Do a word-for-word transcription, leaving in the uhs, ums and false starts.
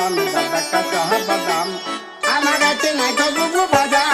আমি দাদা কাকা বাদাম আমার গাছে নাই তো বুবু বাদাম